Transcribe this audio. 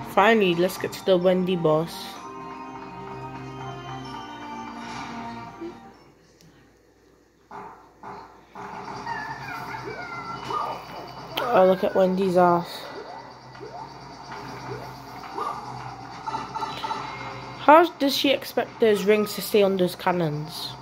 Finally, let's get to the Wendy boss. Oh, look at Wendy's ass. How does she expect those rings to stay on those cannons?